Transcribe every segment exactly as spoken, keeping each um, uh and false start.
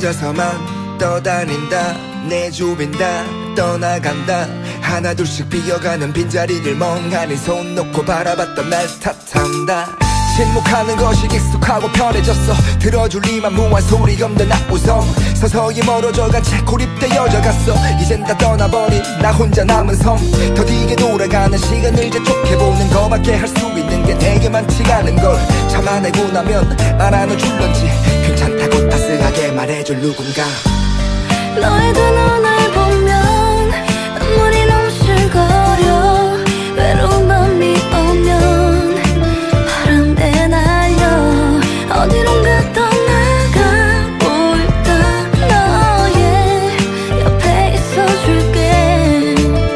혼자서만 떠다닌다. 내 주변 다 떠나간다. 하나둘씩 비어가는 빈자리를 멍하니 손 놓고 바라봤던 날 탓한다. 침묵하는 것이 익숙하고 편해졌어. 들어줄 리만 무한 소리 없는 악보성. 서서히 멀어져간 채 고립되어져갔어. 이젠 다 떠나버린 나 혼자 남은 섬. 더디게 돌아가는 시간을 재촉해보는 거밖에 할 수 있는 게 되게 많지가 않은 걸 참아내고 나면 알아눠줄런지 괜찮다고 따스하게 말해줄 누군가. 너의 두 눈을 보면 눈물이 넘실거려. 외로운 밤이 오면 바람에 날려 어디론가 떠나가 볼까. 너의 옆에 있어줄게.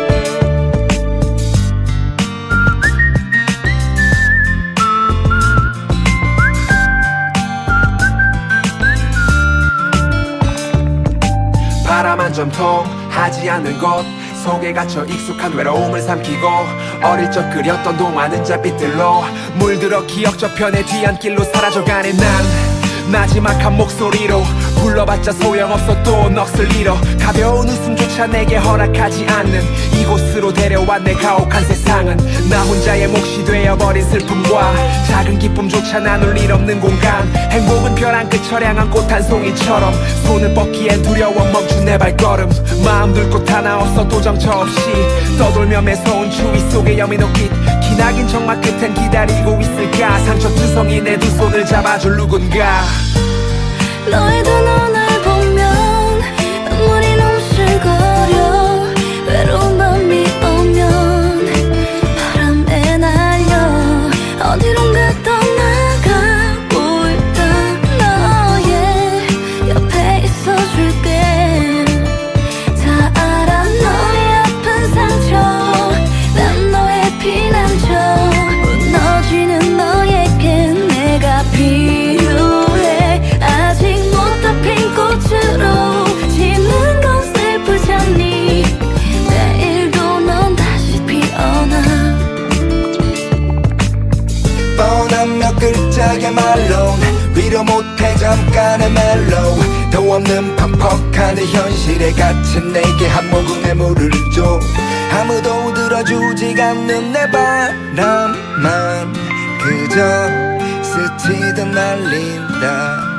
바람 한 점 통하지 않는 곳 속에 갇혀 익숙한 외로움을 삼키고 어릴 적 그렸던 동화는 잣빛들로 물들어 기억 저편의 뒤안길로 사라져가는 난 마지막 한 목소리로 불러봤자 소용없어 또 넋을 잃어. 가벼운 웃음조차 내게 허락하지 않는 이곳으로 데려와 내 가혹한 세상은 나 혼자의 몫이 되어버린 슬픔과 작은 기쁨조차 나눌 일 없는 공간. 행복은 벼랑 끝철 향한 꽃 한 송이처럼 손을 뻗기엔 두려워 멈춘 내 발걸음. 마음 둘 곳 하나 없어 또 정처 없이 떠돌며 매서운 추위 속에 여민옷깃 기나긴 정막 끝엔 기다리고 있을까. 상처투성이 내 두 손을 잡아줄 누군가. 너의 두 눈을 보면 눈물이 넘실거려. 외로운 밤이 오면 바람에 날려 어디론가 떠나가 볼까. 너의 옆에 있어줄게. 다 알아 너의 아픈 상처 난 너의 피난처. 무너지는 너에게 내가 필요해. 아직 못 다 핀 꽃으로 지는 건 슬프잖니. 내일도 넌 다시 피어나. 뻔한 몇 글자의 말로 위로 못해 잠깐의 멜로. 도 없는 퍽퍽한 이 현실에 갇힌 내게 한 모금의 물을 줘. 아무도 들어주지 않는 내 바람만 그저 스치듯 날린다.